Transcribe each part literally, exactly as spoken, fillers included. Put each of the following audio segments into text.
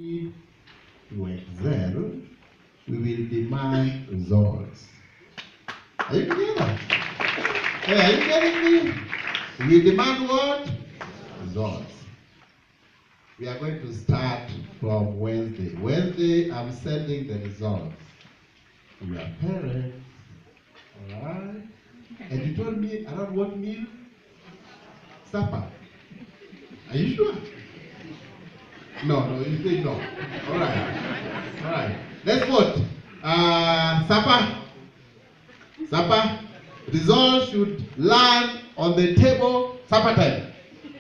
To excel, we will demand results. Are you together? Hey, are you getting me? We demand what? Results. We are going to start from Wednesday. Wednesday, I'm sending the results to your parents. Alright? And you told me around what meal? Supper. Are you sure? No, no, you say no. Alright. Alright. Let's vote. Uh, supper. Supper. Results should land on the table. Supper time.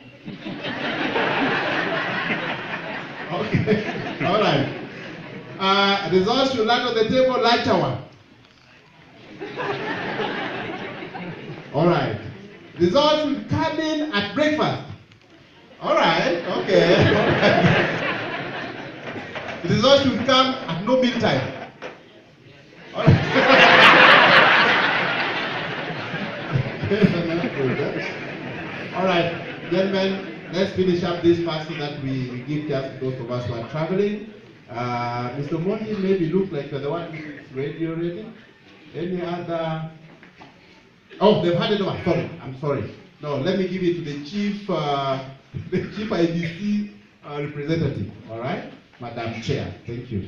Okay. Alright. Uh, results should land on the table. Lunch hour. Alright. Results should come in at breakfast. Alright, okay. Alright. The results should come at no meal time. Alright. Alright, gentlemen, let's finish up this part so that we give chance to those of us who are traveling. Uh, Mister Monty maybe look like you're the one who's ready already. Any other? Oh, they've handed over. Sorry, I'm sorry. No, let me give it to the chief, uh, the chief I D C uh, representative. All right, Madam Chair. Thank you.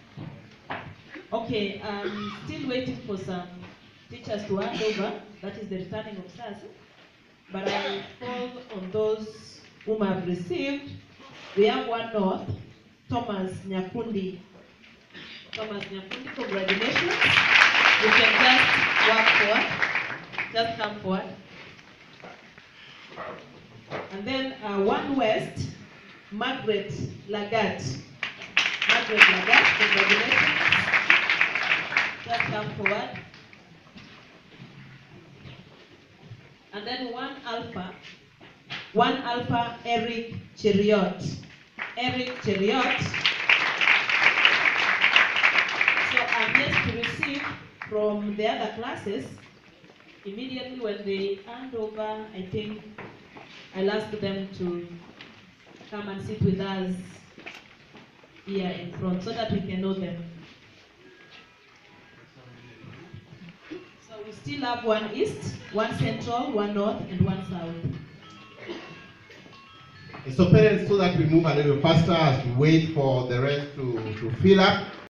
Okay, I'm still waiting for some teachers to hand over. That is the returning officers. But I call on those whom I've received. We have one north, Thomas Nyakundi. Thomas Nyakundi, congratulations. You can just work forward. Just come forward. And then uh, one west, Margaret Lagat. Margaret Lagat, congratulations. Just come forward. And then one alpha, one alpha, Eric Cheriot. Eric Cheriot. So I'm yet to receive from the other classes. Immediately when they hand over, I think I'll ask them to come and sit with us here in front so that we can know them. So we still have one east, one central, one north, and one south. So parents, so that we move a little faster as we wait for the rest to, to fill up.